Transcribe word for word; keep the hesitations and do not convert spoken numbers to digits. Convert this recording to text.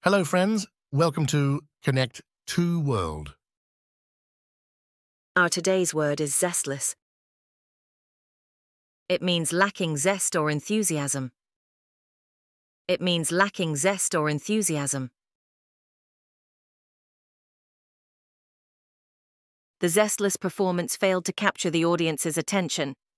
Hello, friends. Welcome to Connect to World. Our today's word is zestless. It means lacking zest or enthusiasm. It means lacking zest or enthusiasm. The zestless performance failed to capture the audience's attention.